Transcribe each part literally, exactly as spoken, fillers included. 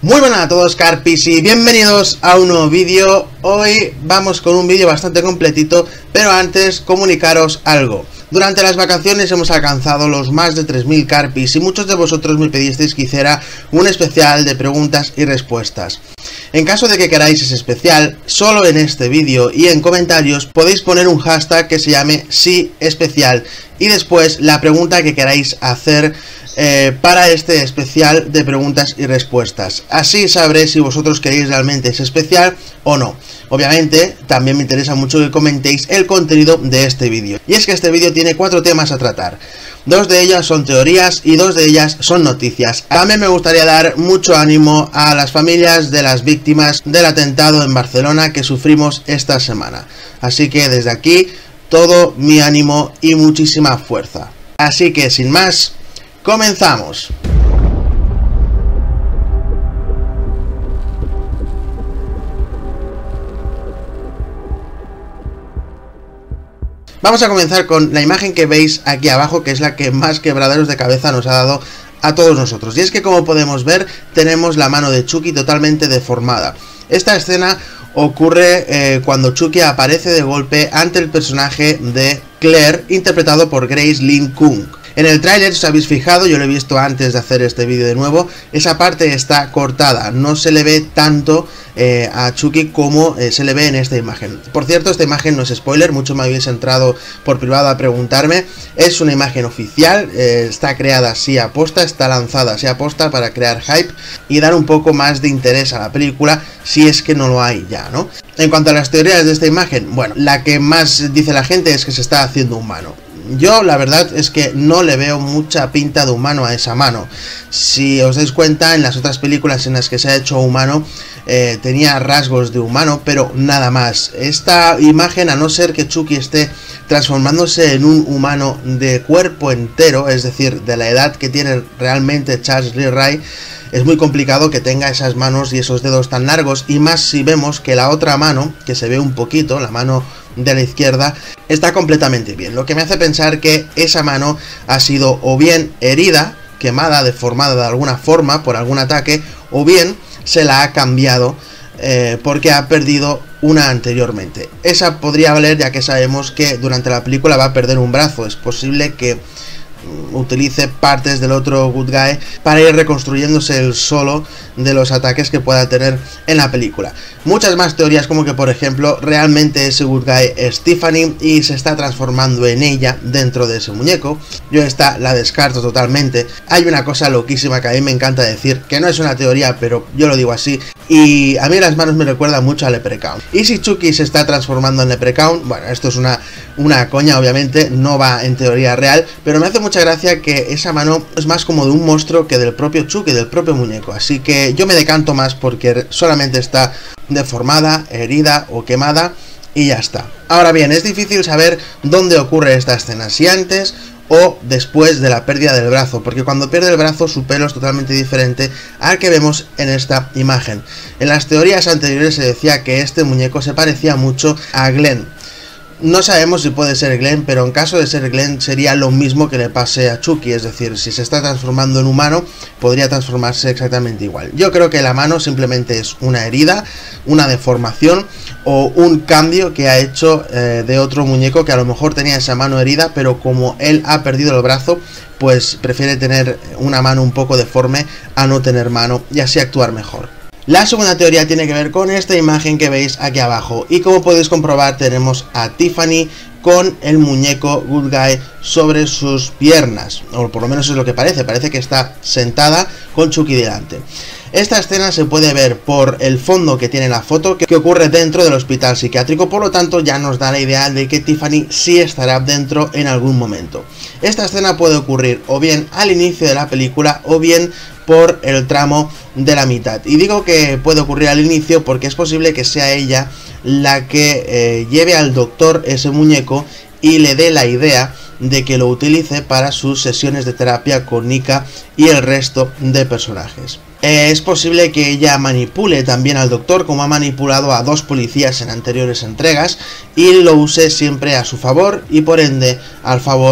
Muy buenas a todos, Carpis, y bienvenidos a un nuevo vídeo. Hoy vamos con un vídeo bastante completito, pero antes comunicaros algo. Durante las vacaciones hemos alcanzado los más de tres mil Carpis y muchos de vosotros me pedisteis que hiciera un especial de preguntas y respuestas. En caso de que queráis ese especial, solo en este vídeo y en comentarios podéis poner un hashtag que se llame sí especial y después la pregunta que queráis hacer eh, para este especial de preguntas y respuestas. Así sabré si vosotros queréis realmente ese especial o no. Obviamente también me interesa mucho que comentéis el contenido de este vídeo. Y es que este vídeo tiene cuatro temas a tratar. Dos de ellas son teorías y dos de ellas son noticias. También me gustaría dar mucho ánimo a las familias de las víctimas del atentado en Barcelona que sufrimos esta semana. Así que desde aquí todo mi ánimo y muchísima fuerza. Así que sin más, comenzamos. Vamos a comenzar con la imagen que veis aquí abajo, que es la que más quebraderos de cabeza nos ha dado a todos nosotros. Y es que, como podemos ver, tenemos la mano de Chucky totalmente deformada. Esta escena ocurre eh, cuando Chucky aparece de golpe ante el personaje de Claire, interpretado por Grace Lynn Kung. En el tráiler, si os habéis fijado, yo lo he visto antes de hacer este vídeo de nuevo, esa parte está cortada, no se le ve tanto eh, a Chucky como eh, se le ve en esta imagen. Por cierto, esta imagen no es spoiler, mucho me habéis entrado por privado a preguntarme, es una imagen oficial, eh, está creada así a posta, está lanzada así a posta para crear hype y dar un poco más de interés a la película, si es que no lo hay ya, ¿no? En cuanto a las teorías de esta imagen, bueno, la que más dice la gente es que se está haciendo humano. Yo la verdad es que no le veo mucha pinta de humano a esa mano. Si os dais cuenta, en las otras películas en las que se ha hecho humano eh, tenía rasgos de humano, pero nada más. Esta imagen, a no ser que Chucky esté transformándose en un humano de cuerpo entero, es decir, de la edad que tiene realmente Charles Lee Ray, es muy complicado que tenga esas manos y esos dedos tan largos, y más si vemos que la otra mano, que se ve un poquito, la mano de la izquierda, está completamente bien, lo que me hace pensar que esa mano ha sido o bien herida, quemada, deformada de alguna forma por algún ataque, o bien se la ha cambiado eh, porque ha perdido una anteriormente. Esa podría valer, ya que sabemos que durante la película va a perder un brazo. Es posible que utilice partes del otro Good Guy para ir reconstruyéndose el solo de los ataques que pueda tener en la película. Muchas más teorías, como que por ejemplo realmente ese Good Guy es Tiffany y se está transformando en ella dentro de ese muñeco. Yo esta la descarto totalmente. Hay una cosa loquísima que a mí me encanta decir, que no es una teoría, pero yo lo digo así, y a mí las manos me recuerdan mucho a Leprechaun. Y si Chucky se está transformando en Leprechaun, bueno, esto es una, una coña, obviamente, no va en teoría real, pero me hace mucha gracia que esa mano es más como de un monstruo que del propio Chucky, del propio muñeco. Así que yo me decanto más porque solamente está deformada, herida o quemada y ya está. Ahora bien, es difícil saber dónde ocurre esta escena, si antes o después de la pérdida del brazo, porque cuando pierde el brazo su pelo es totalmente diferente al que vemos en esta imagen. En las teorías anteriores se decía que este muñeco se parecía mucho a Glenn. No sabemos si puede ser Glenn, pero en caso de ser Glenn sería lo mismo que le pase a Chucky, es decir, si se está transformando en humano, podría transformarse exactamente igual. Yo creo que la mano simplemente es una herida, una deformación o un cambio que ha hecho eh, de otro muñeco que a lo mejor tenía esa mano herida, pero como él ha perdido el brazo, pues prefiere tener una mano un poco deforme a no tener mano y así actuar mejor. La segunda teoría tiene que ver con esta imagen que veis aquí abajo, y como podéis comprobar tenemos a Tiffany con el muñeco Good Guy sobre sus piernas, o por lo menos es lo que parece, parece que está sentada con Chucky delante. Esta escena se puede ver por el fondo que tiene la foto, que ocurre dentro del hospital psiquiátrico, por lo tanto ya nos da la idea de que Tiffany sí estará dentro en algún momento. Esta escena puede ocurrir o bien al inicio de la película o bien por el tramo de la mitad. Y digo que puede ocurrir al inicio porque es posible que sea ella la que eh, lleve al doctor ese muñeco y le dé la idea de que lo utilice para sus sesiones de terapia con Nika y el resto de personajes. Eh, es posible que ella manipule también al doctor, como ha manipulado a dos policías en anteriores entregas, y lo use siempre a su favor y por ende al favor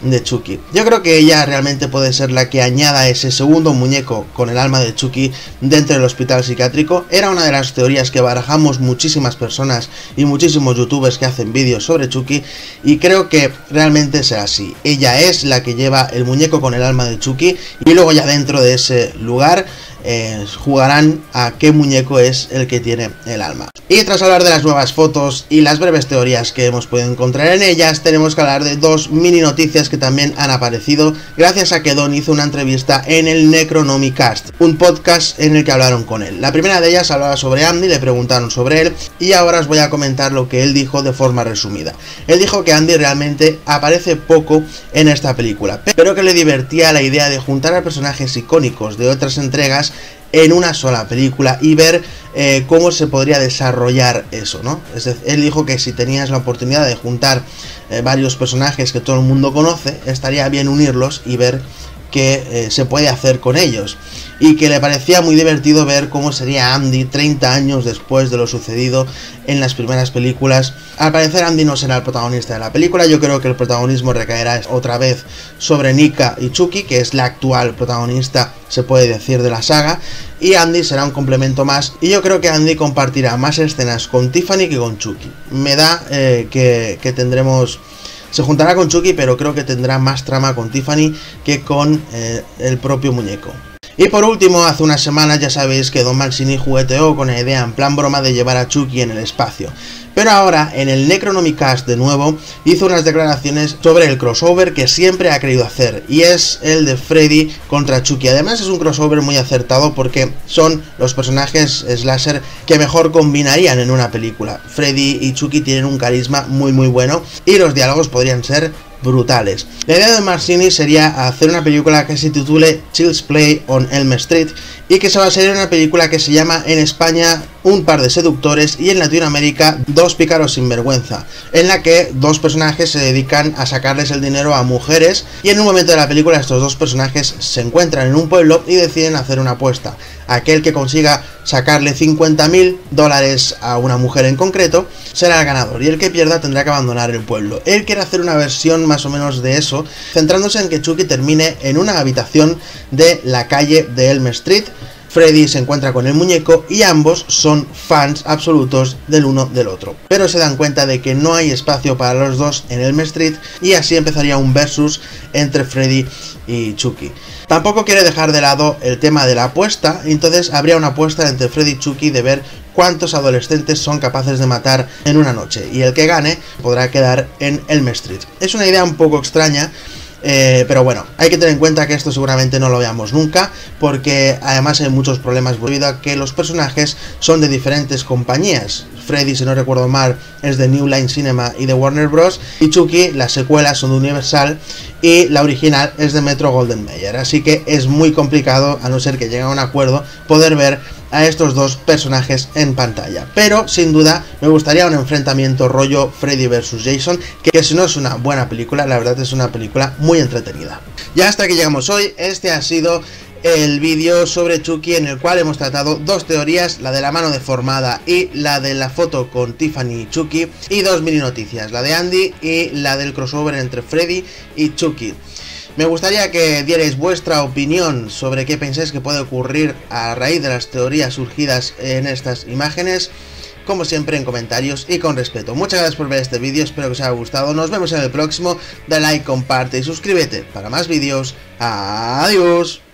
de Chucky. Yo creo que ella realmente puede ser la que añada ese segundo muñeco con el alma de Chucky dentro del hospital psiquiátrico. Era una de las teorías que barajamos muchísimas personas y muchísimos youtubers que hacen vídeos sobre Chucky, y creo que realmente será así. Ella es la que lleva el muñeco con el alma de Chucky, y luego ya dentro de ese lugar Eh, jugarán a qué muñeco es el que tiene el alma. Y tras hablar de las nuevas fotos y las breves teorías que hemos podido encontrar en ellas, tenemos que hablar de dos mini noticias que también han aparecido gracias a que Don hizo una entrevista en el Necronomicast, un podcast en el que hablaron con él. La primera de ellas hablaba sobre Andy, le preguntaron sobre él, y ahora os voy a comentar lo que él dijo de forma resumida. Él dijo que Andy realmente aparece poco en esta película, pero que le divertía la idea de juntar a personajes icónicos de otras entregas en una sola película y ver eh, cómo se podría desarrollar eso, ¿no? Es decir, él dijo que si tenías la oportunidad de juntar eh, varios personajes que todo el mundo conoce, estaría bien unirlos y ver qué eh, se puede hacer con ellos, y que le parecía muy divertido ver cómo sería Andy treinta años después de lo sucedido en las primeras películas. Al parecer Andy no será el protagonista de la película. Yo creo que el protagonismo recaerá otra vez sobre Nika y Chucky, que es la actual protagonista, se puede decir, de la saga, y Andy será un complemento más, y yo creo que Andy compartirá más escenas con Tiffany que con Chucky. Me da eh, que, que tendremos... Se juntará con Chucky, pero creo que tendrá más trama con Tiffany que con eh, el propio muñeco. Y por último, hace unas semanas ya sabéis que Don Mancini jugueteó con la idea en plan broma de llevar a Chucky en el espacio. Pero ahora, en el Necronomicast de nuevo, hizo unas declaraciones sobre el crossover que siempre ha querido hacer, y es el de Freddy contra Chucky. Además es un crossover muy acertado porque son los personajes slasher que mejor combinarían en una película. Freddy y Chucky tienen un carisma muy muy bueno, y los diálogos podrían ser brutales. La idea de Mancini sería hacer una película que se titule Child's Play on Elm Street, y que se basaría en una película que se llama en España Un par de seductores y en Latinoamérica Dos pícaros sin vergüenza, en la que dos personajes se dedican a sacarles el dinero a mujeres, y en un momento de la película estos dos personajes se encuentran en un pueblo y deciden hacer una apuesta. Aquel que consiga sacarle cincuenta mil dólares a una mujer en concreto será el ganador, y el que pierda tendrá que abandonar el pueblo. Él quiere hacer una versión más o menos de eso, centrándose en que Chucky termine en una habitación de la calle de Elm Street. Freddy se encuentra con el muñeco y ambos son fans absolutos del uno del otro, pero se dan cuenta de que no hay espacio para los dos en Elm Street, y así empezaría un versus entre Freddy y Chucky. Tampoco quiere dejar de lado el tema de la apuesta, entonces habría una apuesta entre Freddy y Chucky de ver cuántos adolescentes son capaces de matar en una noche, y el que gane podrá quedar en Elm Street. Es una idea un poco extraña, Eh, pero bueno, hay que tener en cuenta que esto seguramente no lo veamos nunca, porque además hay muchos problemas debido a que los personajes son de diferentes compañías. Freddy, si no recuerdo mal, es de New Line Cinema y de Warner Bros. Y Chucky, las secuelas son de Universal y la original es de Metro Golden Mayer. Así que es muy complicado, a no ser que llegue a un acuerdo, poder ver a estos dos personajes en pantalla. Pero sin duda me gustaría un enfrentamiento rollo Freddy versus Jason, que, que si no es una buena película, la verdad es una película muy entretenida. Ya hasta aquí llegamos hoy. Este ha sido el vídeo sobre Chucky, en el cual hemos tratado dos teorías, la de la mano deformada y la de la foto con Tiffany y Chucky, y dos mini noticias, la de Andy y la del crossover entre Freddy y Chucky. Me gustaría que dierais vuestra opinión sobre qué pensáis que puede ocurrir a raíz de las teorías surgidas en estas imágenes, como siempre en comentarios y con respeto. Muchas gracias por ver este vídeo, espero que os haya gustado, nos vemos en el próximo, dale like, comparte y suscríbete para más vídeos. Adiós.